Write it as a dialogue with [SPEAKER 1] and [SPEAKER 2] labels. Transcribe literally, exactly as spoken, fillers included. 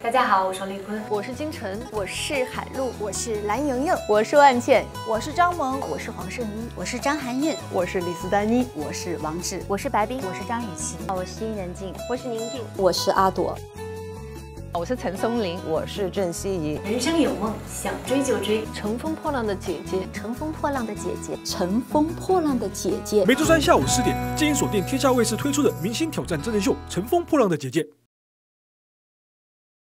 [SPEAKER 1] 大家好，我是丽坤，
[SPEAKER 2] 我是金晨，
[SPEAKER 3] 我是海璐，
[SPEAKER 4] 我是蓝莹莹，
[SPEAKER 5] 我是万茜，
[SPEAKER 6] 我是张萌，
[SPEAKER 7] 我是黄圣依，
[SPEAKER 8] 我是张含韵，
[SPEAKER 9] 我是李斯丹妮，
[SPEAKER 10] 我是王志，
[SPEAKER 11] 我是白冰，
[SPEAKER 12] 我是张雨绮，
[SPEAKER 13] 我是殷仁静，
[SPEAKER 14] 我是宁静，
[SPEAKER 15] 我是阿朵，
[SPEAKER 2] 我是陈松伶，
[SPEAKER 9] 我是郑希怡。
[SPEAKER 1] 人生有梦，想追就追。
[SPEAKER 2] 乘风破浪的姐姐，
[SPEAKER 12] 乘风破浪的姐姐，
[SPEAKER 8] 乘风破浪的姐姐。
[SPEAKER 16] 每周三下午四点，建议锁定天下卫视推出的明星挑战真人秀《乘风破浪的姐姐》。